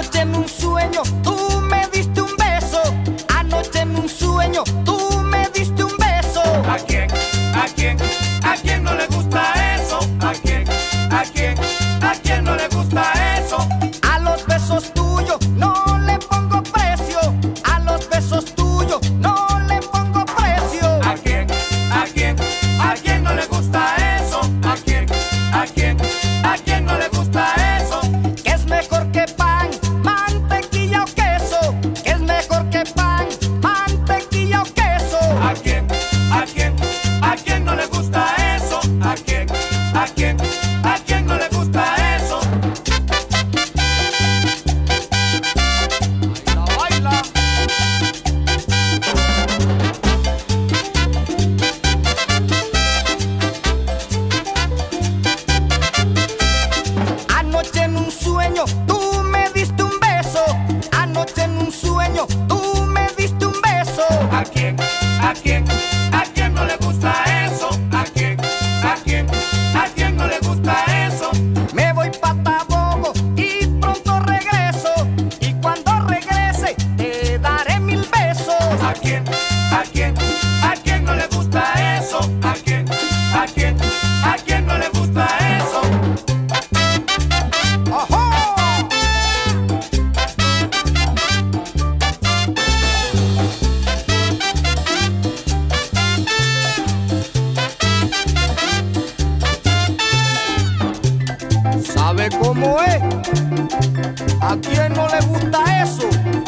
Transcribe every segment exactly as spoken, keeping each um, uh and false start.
Anoche en un sueño tú me diste un beso. Anoche en un sueño tú me diste un beso. ¿A quién? ¿A quién? ¿A quién no le gusta eso? ¿A quién? ¿A quién? ¿A quién no le gusta eso? A los besos tuyos no le pongo precio. A los besos tuyos no le pongo precio. ¿A quién? ¿A quién? ¿A quién no le gusta eso? ¿A quién? ¿A quién? ¿A quién no le gusta eso? Que es mejor que pan, mantequilla o queso. Que es mejor que pan, mantequilla o queso. ¿A quién? ¿A quién? ¿A quién no le gusta eso? ¿A quién? ¿A quién? ¿A quién no le gusta eso? Baila, baila. Anoche en un sueño tú me diste un beso. Anoche en un sueño tú me diste un beso. ¿A quién? ¿A quién? ¿A quién no le gusta eso? ¿A quién? ¿A quién? ¿A quién no le gusta eso? Me voy pa' Tabogo y pronto regreso. Y cuando regrese te daré mil besos. ¿A quién? ¿A quién? ¿A quién no le gusta eso? ¿A quién? ¿A quién? ¿A quién no le gusta eso? ¡Ojo! ¿Sabe cómo es? ¿A quién no le gusta eso?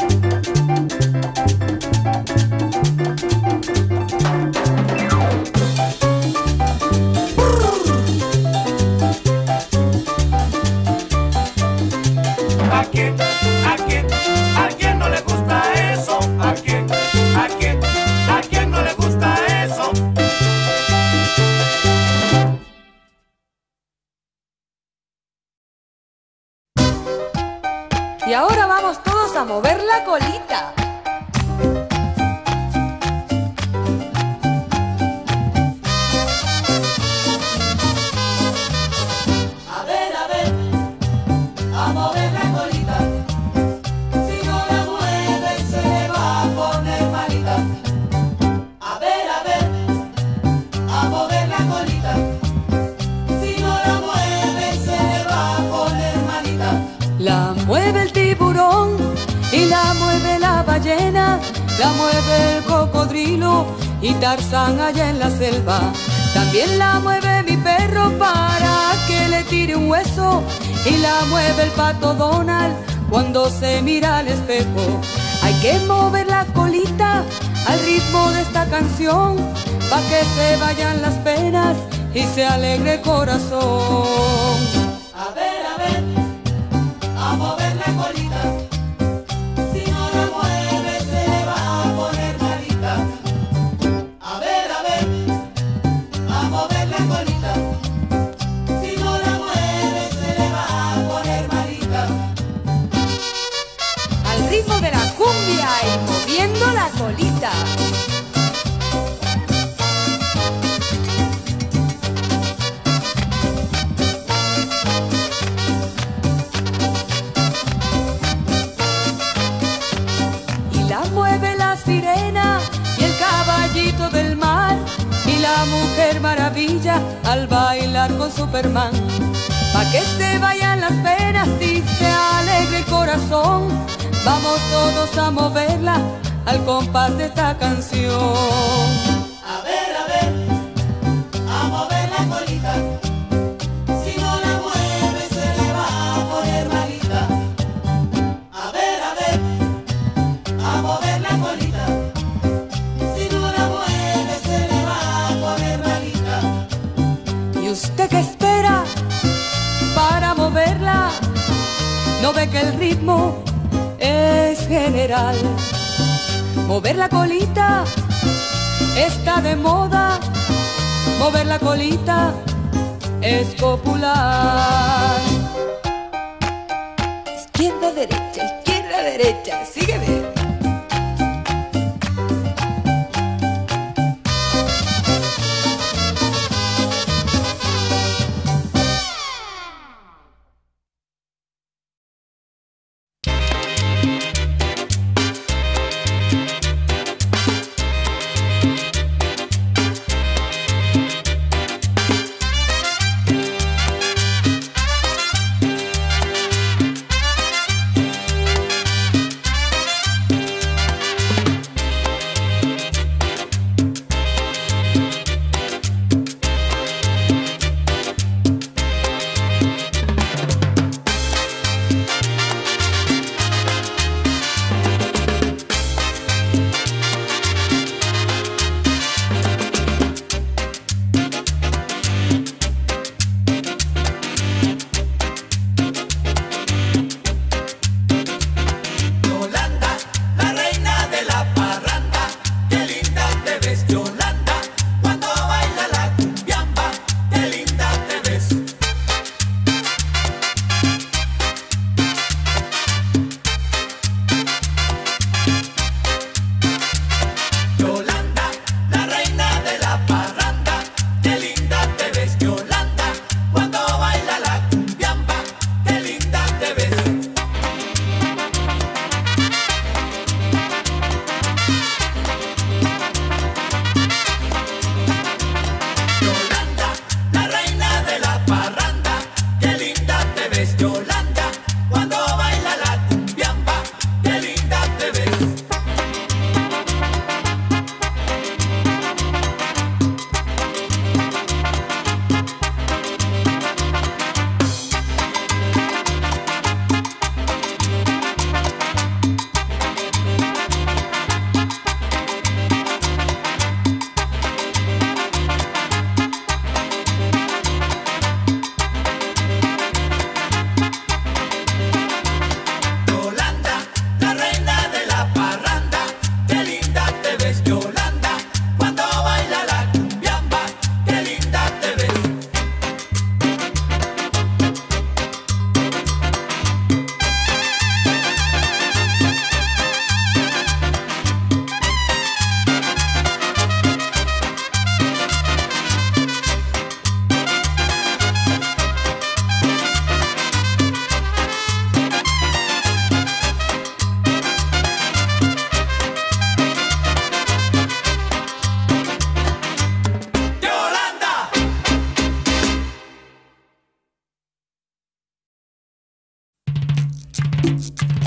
¿A quién? ¿A quién? ¿A quién no le gusta eso? ¿A quién? ¿A quién? ¿A quién no le gusta eso? Y ahora vamos todos a mover la colita. A ver, a ver, a mover la colita. Si no la mueve se le va a poner malita. A ver, a ver, a mover la colita. Si no la mueve se le va a poner malita. La mueve el tiburón y la mueve la ballena, la mueve el cocodrilo y Tarzán allá en la selva. También la mueve mi perro para que le tire un hueso y la mueve el pato Donald cuando se mira al espejo. Hay que mover la colita al ritmo de esta canción pa' que se vayan las penas y se alegre el corazón. A ver, a ver, a mover la colita. Si no la mueve se le va a poner malita. A ver, a ver, a mover la colita. Si no la mueve se le va a poner malita. Al ritmo de la cumbia y moviendo la colita. Y la mueve la sirena y el caballito del mar y la mujer maravilla al bailar con Superman. Pa' que se vayan las penas y se alegre el corazón, vamos todos a moverla al compás de esta canción. A ver, a ver, a mover la colita. Si no la mueve se le va a poner malita. A ver, a ver, a mover la colita. Si no la mueve se le va a poner malita. ¿Y usted qué espera para moverla? ¿No ve que el ritmo es general? Mover la colita está de moda, mover la colita es popular. Izquierda, derecha, izquierda, derecha, sígueme.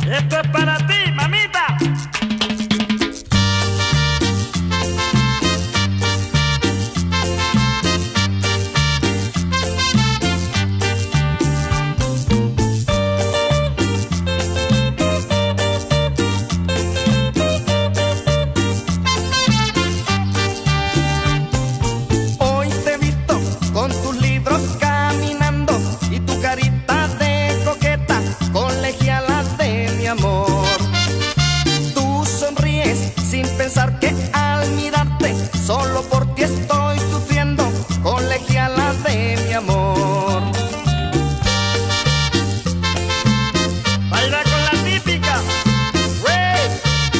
Esto es para ti, mamita. Hoy te he visto con tus libros caminando y tu carita de coqueta, colegiala de mi amor. Tú sonríes sin pensar que al mirarte solo por ti estoy sufriendo, colegiala de mi amor. Baila con la típica. ¡Wey!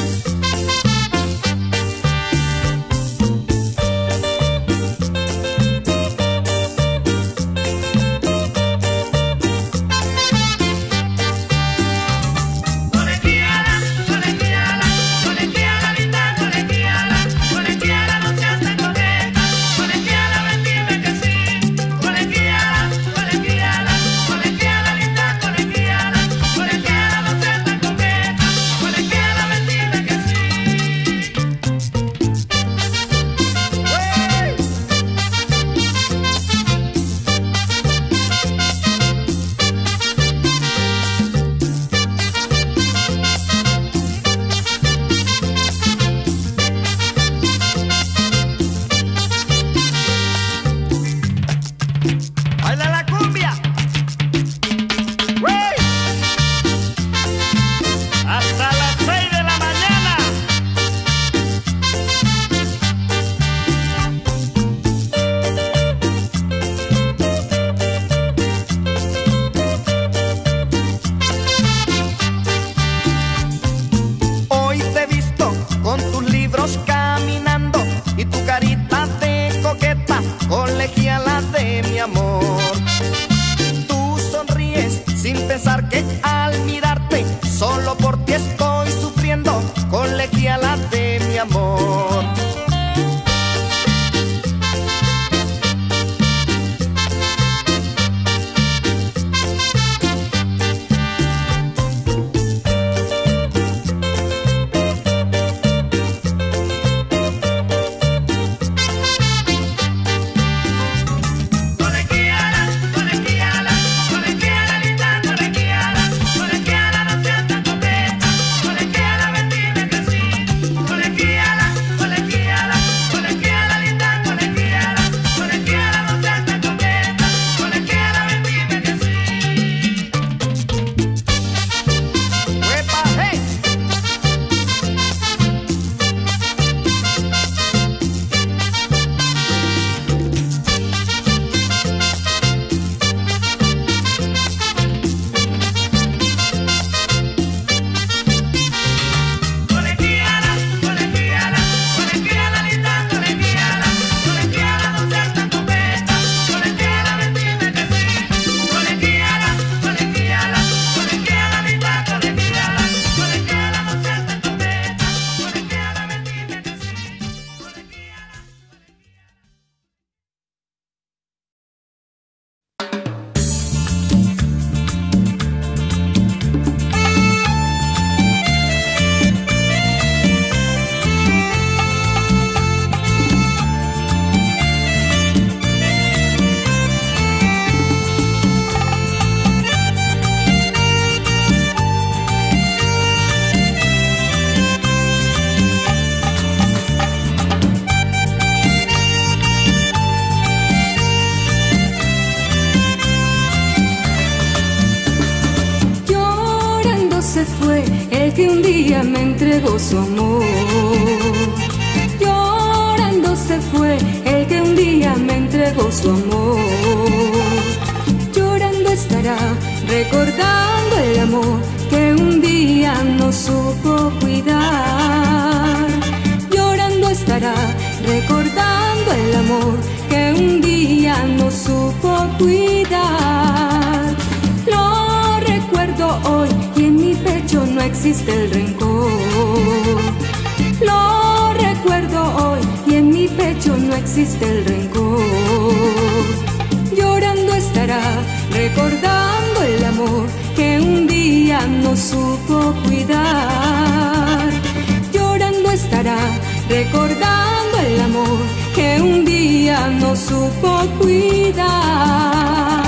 Colegiala, colegiala, colegiala linda, colegiala, colegiala no seas tan coqueta, colegiala ven dime que sí, colegiala, colegiala, colegiala linda, colegiala, colegiala no seas tan coqueta, colegiala ven dime que sí. Baila la cumbia. ¡Wey! Hasta las seis de la mañana. Hoy te he visto con tus libros caminando y tu carita de coqueta, colegiala de mi amor. Tú sonríes sin pensar que al mirarte solo por ti estoy sufriendo, colegiala de mi amor. Colegiala, colegiala, colegiala linda, colegiala, colegiala no seas tan coqueta, colegiala ven dime que sí, colegiala, colegiala, colegiala linda, colegiala, colegiala no seas tan coqueta, colegiala ven dime que sí. ¡Huepa, hey! Colegiala, colegiala, colegiala linda, colegiala, colegiala no seas tan coqueta, colegiala ven dime que sí, colegiala, colegiala, colegiala linda, colegiala, colegiala no seas tan coqueta, colegiala ven dime que sí, colegiala. Llorando se fue el que un día me entregó su amor. Llorando se fue el que un día me entregó su amor. Llorando estará recordando el amor que un día no supo cuidar. Llorando estará recordando el amor que un día no supo cuidar. Lo recuerdo hoy y en mi pecho no existe el rencor. Lo recuerdo hoy y en mi pecho no existe el rencor. Llorando estará recordando el amor que un día no supo recordando el amor que un día no supo cuidar.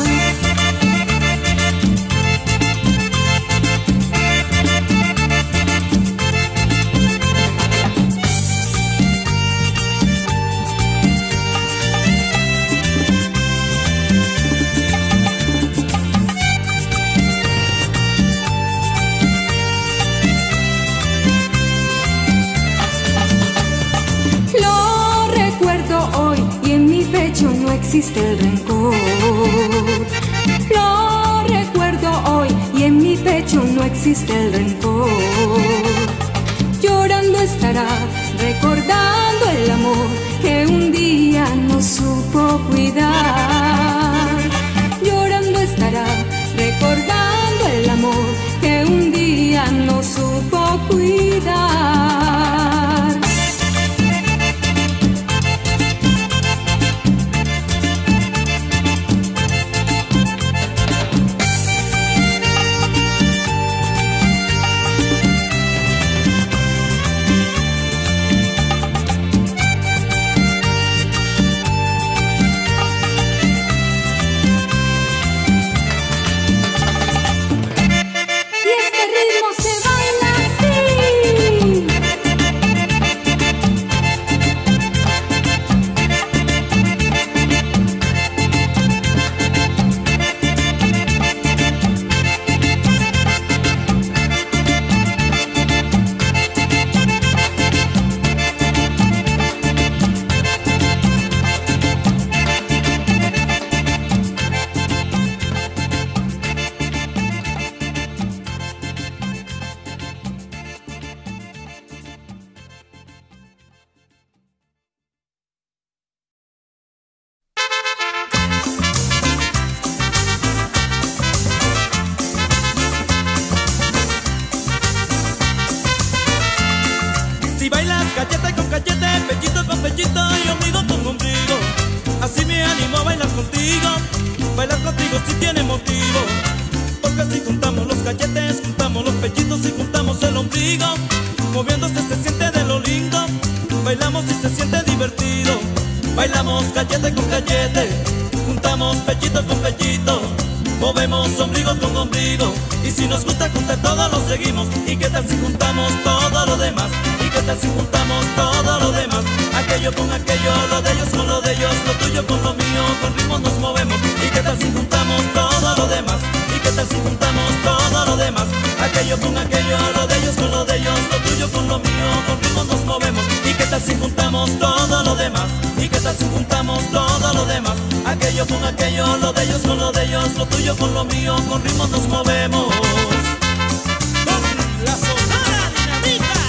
No existe el rencor. Lo recuerdo hoy y en mi pecho no existe el rencor. Llorando estará, recordando el amor que un día no supo cuidar. Llorando estará, recordando el amor que un día no supo cuidar. Cachete con cachete, pechito con pechito y ombligo con ombligo. Así me animo a bailar contigo. Bailar contigo si tiene motivo. Porque si juntamos los cachetes, juntamos los pechitos y juntamos el ombligo. Moviéndose se siente de lo lindo. Bailamos y se siente divertido. Bailamos cachete con cachete, juntamos pechito con pechito. Movemos ombligo con ombligo. Y si nos gusta juntar todo lo seguimos. ¿Y qué tal si juntamos todo lo demás? ¿Y qué tal si juntamos todo lo demás? Aquello con aquello, lo de ellos con lo de ellos, lo tuyo con lo mío, con ritmo nos movemos. ¿Y qué tal si juntamos todo lo demás? ¿Y qué tal si juntamos todo lo demás? Aquello con aquello, lo de ellos con lo de ellos, lo tuyo con lo mío, con ritmo nos movemos. ¿Y qué tal si juntamos todo lo demás? ¿Y qué tal si juntamos todo lo demás? Aquello con aquello, lo de ellos con lo de ellos, lo tuyo con lo mío, con ritmo nos movemos. La Sonora Dinamita.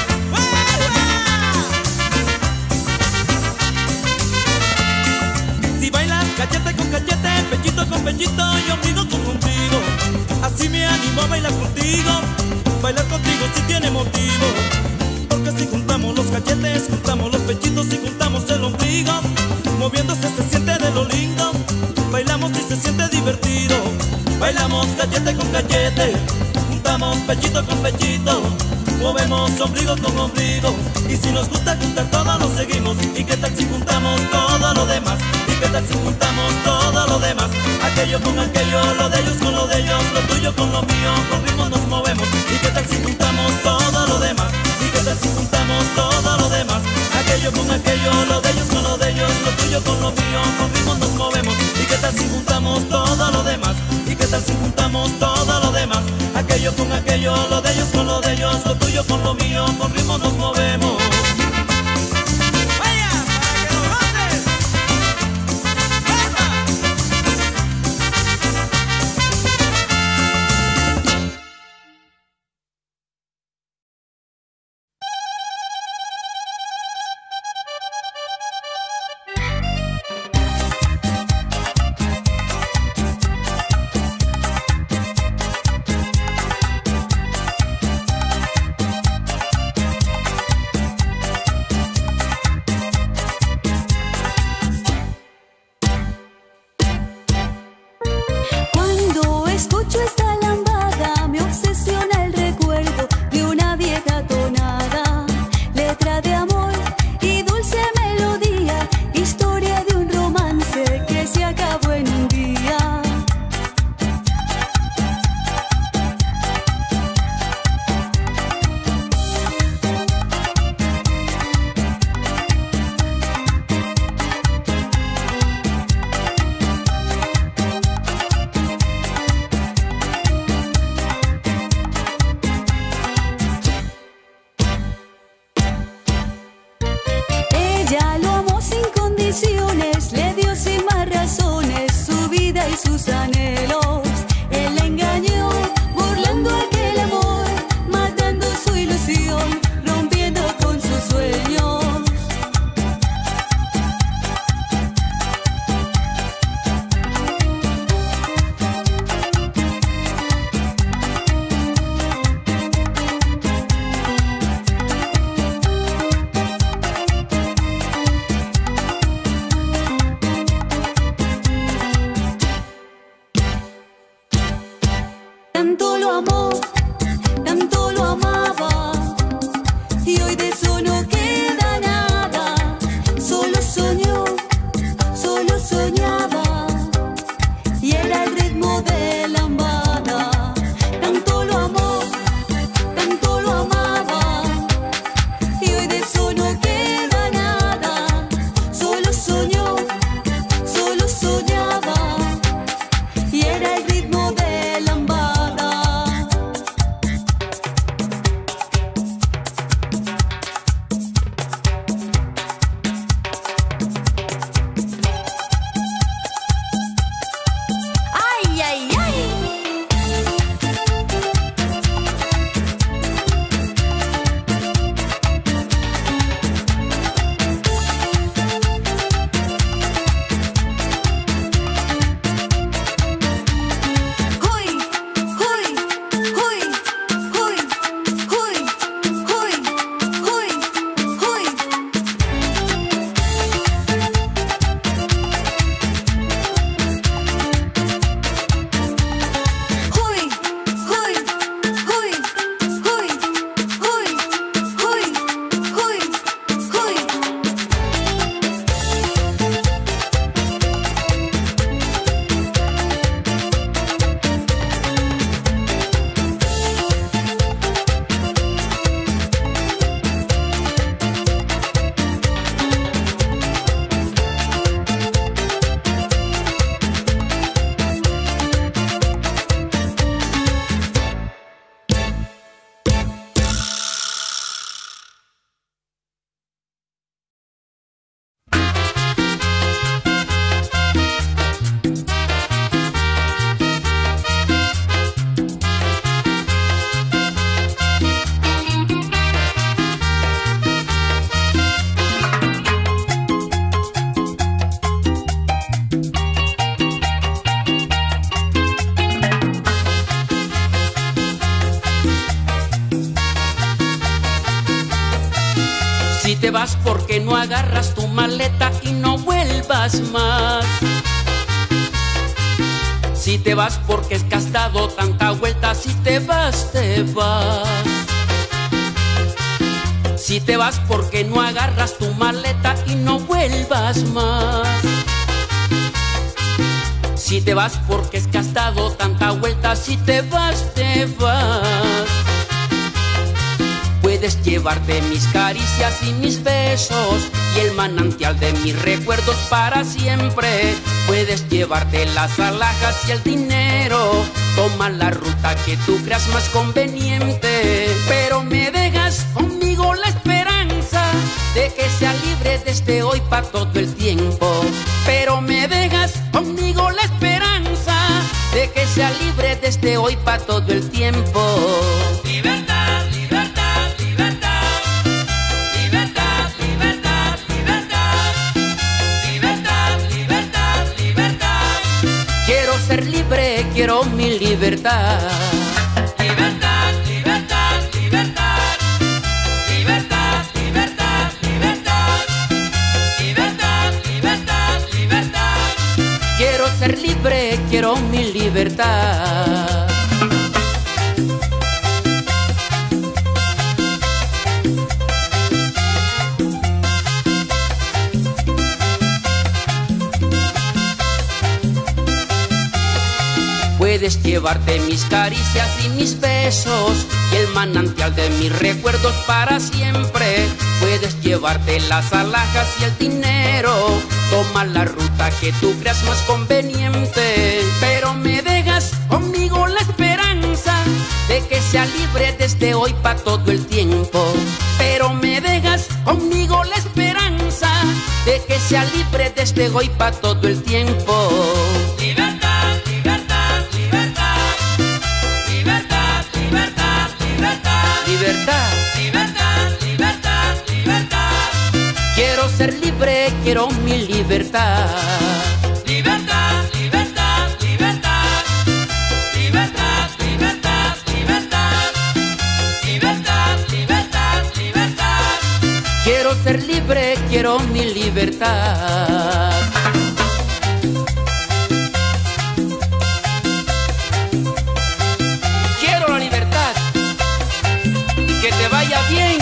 Si bailas cachete con cachete, pechito con pechito y ombligo con ombligo, así me animo a bailar contigo. Bailar contigo si tiene motivo. Porque si juntamos los cachetes, juntamos los pechitos y juntamos el ombligo. Moviéndose se siente de lo lindo. Bailamos y se siente divertido. Bailamos cachete con cachete, juntamos pechito con pechito. Movemos ombligo con ombligo. Y si nos gusta juntar todo lo seguimos. ¿Y qué tal si juntamos todo lo demás? ¿Y qué tal si juntamos todo lo demás? Aquello con aquello, lo de ellos con lo de ellos, lo tuyo con lo mío, con ritmo nos movemos. ¿Y qué tal si juntamos todo lo demás? ¿Y qué tal si juntamos todo lo demás? Aquello con aquello, lo de ellos con lo de ellos, lo tuyo con lo mío, con ritmo nos movemos. ¿Y qué tal si juntamos todo lo demás? ¿Y qué tal si juntamos todo lo demás? Aquello con aquello, lo de ellos con lo de ellos, lo tuyo con lo mío, con ritmo nos movemos. ¡Vaya! ¡Para que lo goces! ¡Vaya! sus anhelos. Él la engañó, burlando aquel amor, matando su ilusión, rompiendo con sus sueños. Tanto lo amó, tanto lo amaba, y hoy de eso no queda nada. Solo soñó, solo soñaba, y era el ritmo de lambada. Tanto lo amó, tanto lo amaba, y hoy de eso no queda nada. Solo soñó, solo soñaba, y era el ritmo de lambada. Ay, ay, ay. Huy, huy, huy, huy, huy, huy, huy, huy. Huy, huy, huy, huy, huy, huy, huy, huy. Si te vas, porque no agarras tu maleta y no vuelvas más. Si te vas, porque es que has dado tanta vuelta. Si te vas, te vas. Si te vas, porque no agarras tu maleta y no vuelvas más. Si te vas, porque es que has dado tanta vuelta. Si te vas, te vas. Puedes llevarte mis caricias y mis besos y el manantial de mis recuerdos para siempre. Puedes llevarte las alhajas y el dinero. Toma la ruta que tú creas más conveniente. Pero me dejas conmigo la esperanza de que sea libre desde hoy para todo el tiempo. Pero me dejas conmigo la esperanza de que sea libre desde hoy para todo el tiempo. Libertad, libertad, libertad. Libertad, libertad, libertad. Libertad, libertad, libertad. Quiero ser libre, quiero mi libertad. Libertad, libertad, libertad. Libertad, libertad, libertad. Libertad, libertad, libertad. Quiero ser libre, quiero mi libertad. Puedes llevarte mis caricias y mis besos y el manantial de mis recuerdos para siempre. Puedes llevarte las alhajas y el dinero. Toma la ruta que tú creas más conveniente. Pero me dejas conmigo la esperanza de que sea libre desde hoy para todo el tiempo. Pero me dejas conmigo la esperanza de que sea libre desde hoy para todo el tiempo. Libertad, libertad. libertad, libertad. libertad, libertad, libertad, Quiero ser libre, quiero mi libertad. libertad, libertad, libertad, libertad, libertad, libertad, libertad, libertad, libertad. Quiero ser libre, quiero mi libertad. Quiero la libertad y que te vaya bien.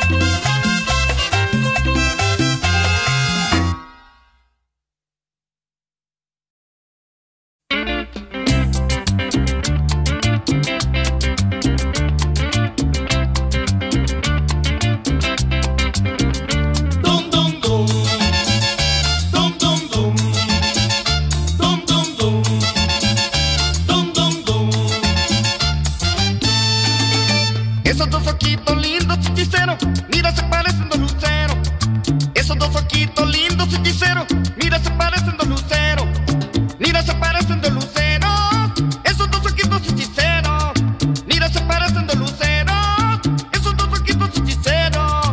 Dum dum dum, dum dum dum, dum dum dum, dum dum dum. Esos dos ojitos lindos, hechicero, mira se parecen dos luceros. Esos dos ojitos lindos, hechicero, mira se parecen dos luceros. Mira se parecen dos luceros. Esos dos ojitos hechiceros, mira se parecen dos luceros. Esos dos ojitos hechiceros.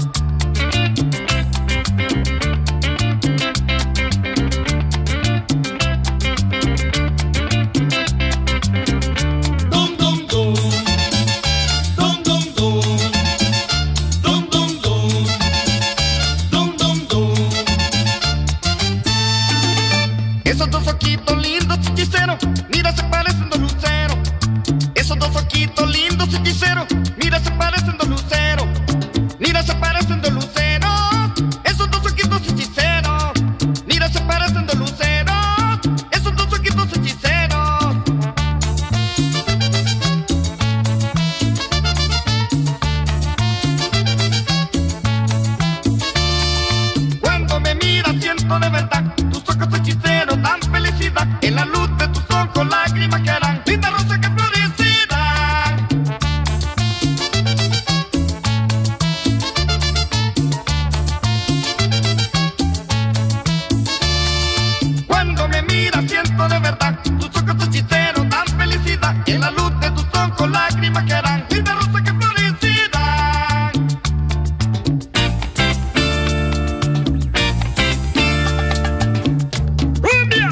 Dum dum dum, dum dum dum, dum dum dum, dum dum dum. Esos dos ojitos lindos, hechicero, mira se parecen dos luceros. Esos dos ojitos lindos, hechicero, mira se parecen dos luceros. Mira se parecen dos luceros. Esos dos ojitos hechiceros, mira se parecen dos luceros. Esos dos ojitos hechiceros. Cuando me miras siento de verdad tus ojos hechiceros dan felicidad. En la luz de tus ojos lágrimas que harán linda rosa que florecerá. Cuando me miras siento de verdad tus ojos hechiceros dan felicidad. En la luz de tus ojos lágrimas que harán linda rosa que florecerá. ¡Cumbia!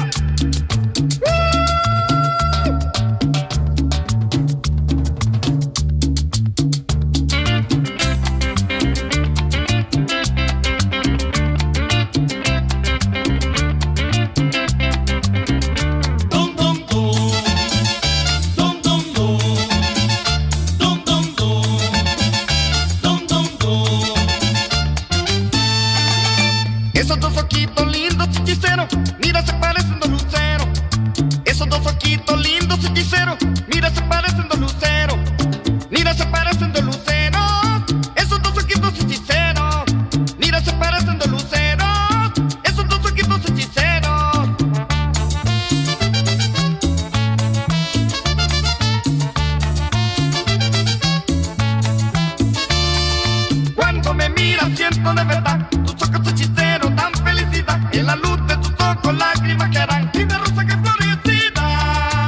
Dum dum dum, dum dum dum, dum dum dum, dum dum dum. Esos dos ojitos lindos, hechicero, mira se parecen dos luceros. Esos dos ojitos lindos, hechicero, mira se parecen dos luceros. Mira se parecen dos luceros. Esos dos ojitos hechiceros, mira se parecen dos luceros. Esos dos ojitos hechiceros. Cuando me miras siento de verdad tus ojos hechiceros dan felicidad. En la luz de tus ojos lágrimas que harán linda rosa que florecerá.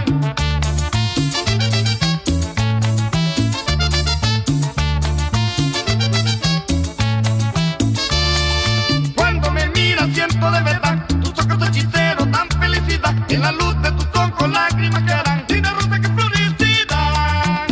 Cuando me miras siento de verdad tus ojos hechiceros dan felicidad. En la luz de tus ojos lágrimas que harán linda rosa que florecerá.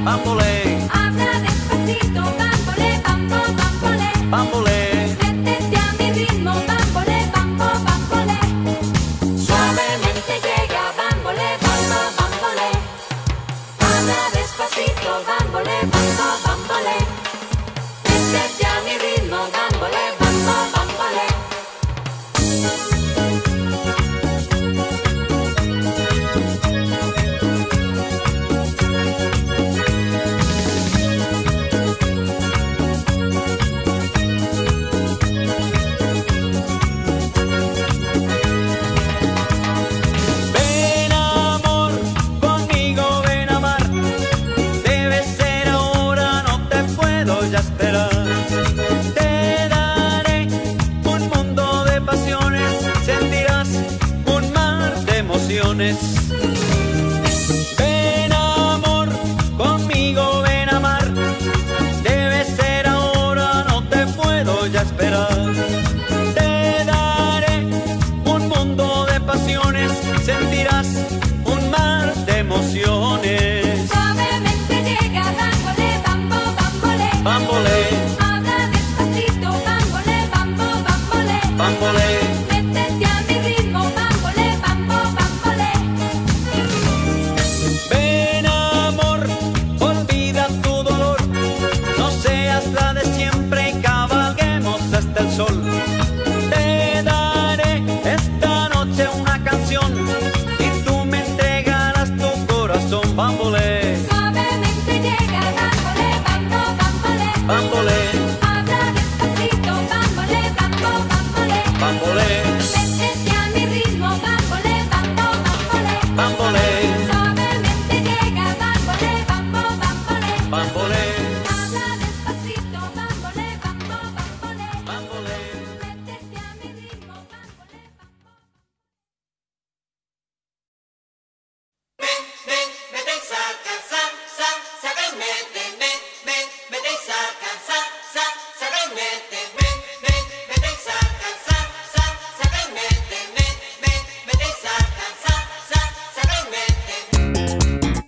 bambolé, Habla despacito, bambolé, bambo, bambolé. bambolé. Métete a mi ritmo, bambolé, bambo, bambolé. Suavemente llega, bambolé, bambo, bambolé. Habla despacito, bambolé, bambo, bambolé. Métete a mi ritmo, bambolé, bambo, bambolé. Ven amor, conmigo ven a amar. Debe ser ahora, no te puedo ya esperar. Te daré un mundo de pasiones, sentirás un mar de emociones. Ven amor, conmigo ven a amar. Debe ser ahora, no te puedo ya esperar. Te daré un mundo de pasiones, sentirás un mar de emociones. Suavemente llega, bambolé, bambo, bambolé. Bambolé, Habla despacito, bambolé, bambo, bambolé. bambolé. Métete a mi ritmo, bambolé, bambo, bambolé. Ven amor, olvida tu dolor, no seas la de siempre y cabalguemos hasta el sol. Te daré esta noche una canción y tú me entregarás tu corazón. Bambolé, Suavemente llega, bambolé, bambo, bambolé. bambolé, Habla despacito, bambolé, bambo, bambolé. bambolé, Métete a mi ritmo, bambolé, bambo, bambolé. bambolé, Suavemente llega, bambolé, bambo, bambolé. bambolé, Habla despacito, bambolé, bambo, bambolé. bambolé. Métete a mi ritmo, bambolé, bambo. Ven, ven, vete y saca, sa, sa, saca y mete, ven, ven, vete y saca, sa, sa, saca y mete, ven, ven, vete y saca, sa, sa, saca y mete, ven, ven, vete y saca, sa, sa, saca y mete.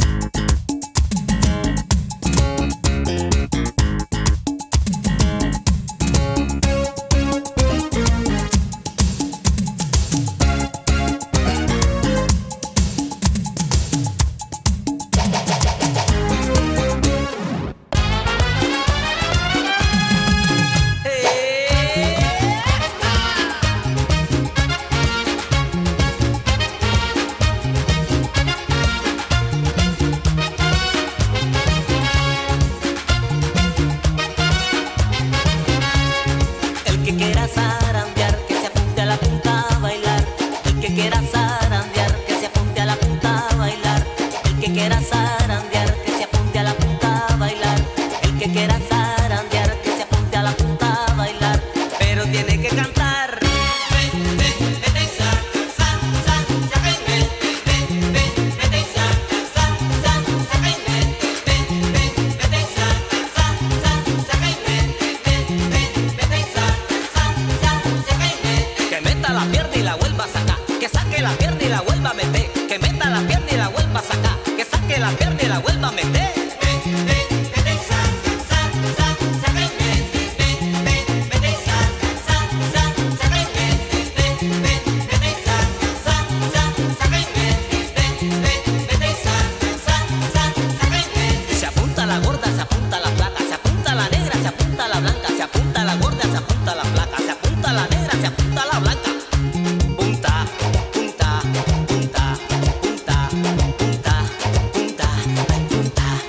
El que quiera zarandear, que se apunte a la punta a bailar. El que quiera zarandear, que se apunte a la punta a bailar. El que quiera zarandear, que se apunte a la punta a bailar. El que quiera zarandear, que se apunte a la punta a bailar. Pero tiene que cantar. Ven, ven, vete y saca, sa, sa, saca y mete, ven, ven, vete y saca, sa, sa, saca y mete, ven, ven, vete y saca, sa, sa, saca y mete, ven, ven, vete y saca, sa, sa, saca y mete. Que meta la pierna y la vuelva a sacar. Que saque la pierna y la vuelva a meter. Que meta la pierna y la vuelva a sacar. Que saque la pierna y la vuelva a meter. Ven, ven, vete y saca, sa, sa, saca y mete, ven, ven, vete y saca, sa, sa, saca y mete, ven, ven, vete y saca, sa, sa, saca y mete, ven, ven, vete y saca, sa, sa, saca y mete. Se apunta la gorda, se apunta la flaca, se apunta la negra, se apunta la blanca, se apunta la gorda, se apunta la flaca, se apunta la negra, se apunta la blanca. Punta, punta, punta, punta, punta, punta, ay, punta.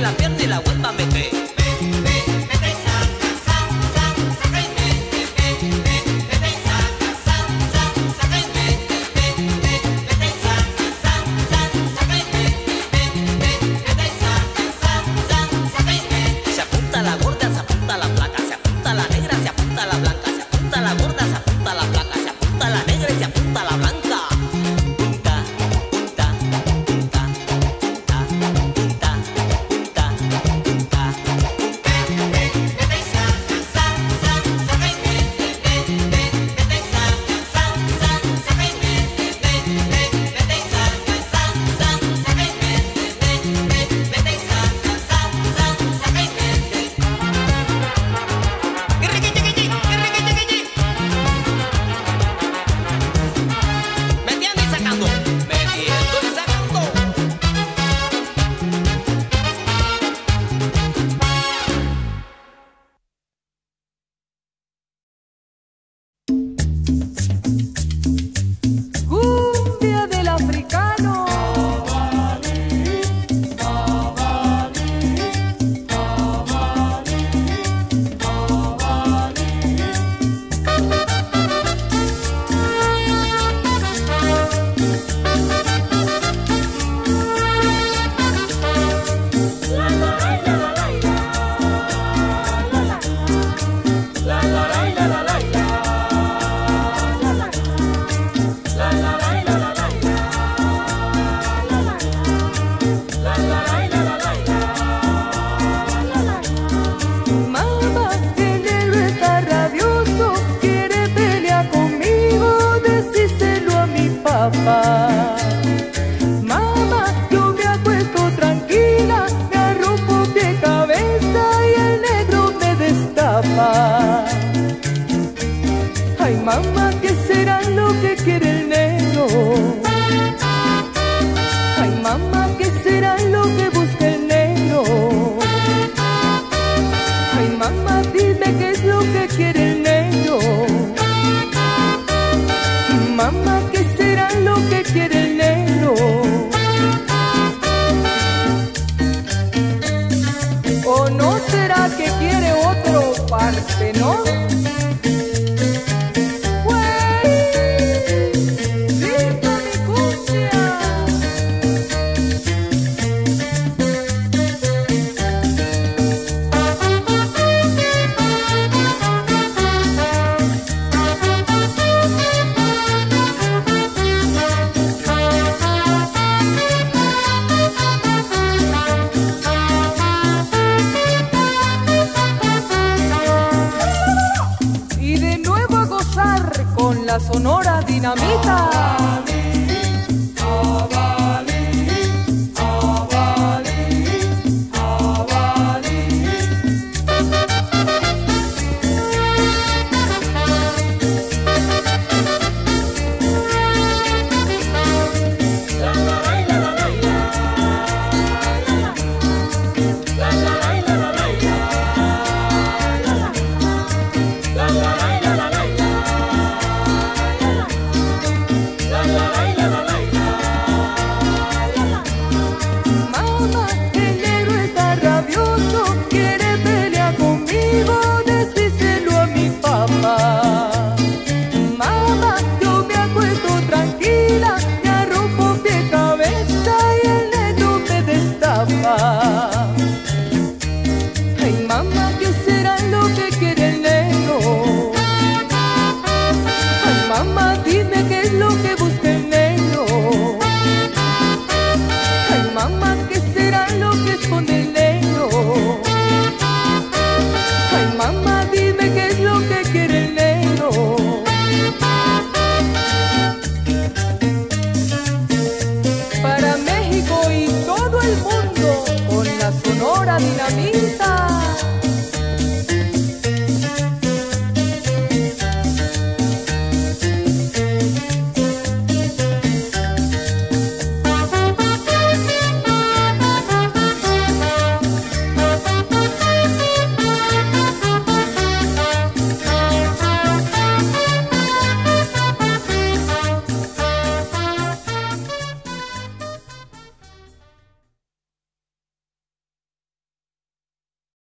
la pierna y la vuelva a meter. Se apunta la gorda, se apunta la flaca, se apunta la negra, se apunta la blanca, se apunta la gorda, se apunta la flaca, se apunta la negra y se apunta la blanca. Punta, punta, punta, punta, punta, punta, punta, metiendo y sacando, metiendo y sacando. Cumbia del africano. Mamá, el negro está rabioso, quiere pelear conmigo, decíselo a mi papá. Mamá, yo me acuesto tranquila, me arropo de cabeza y el negro me destapa. Ay, mamá, ¿qué será lo que quiere el negro? Ay, mamá, ¿qué será lo que busca el negro? Ay, mamá, dime qué es lo que quiere el negro. Mamá, ¿qué será lo que quiere el negro? ¿O no será que quiere otro Partenón? ¡Güey! ¡Grita mi cumbia! Y de nuevo a gozar con la Sonora Dinamita. Mamá, el negro está rabioso, quiere pelear conmigo, decíselo a mi papá. Mamá, yo me acuesto tranquila, me arropo de cabeza y el negro me destapa. Ay, mamá, ¿qué será lo que quiere el negro? Ay, mamá, dime qué es lo que busca el negro. Ay, mamá, ¿qué será lo que esconde el negro? Ay, mamá, dime qué es lo que quiere el negro. Para México y todo el mundo con la Sonora Dinamita.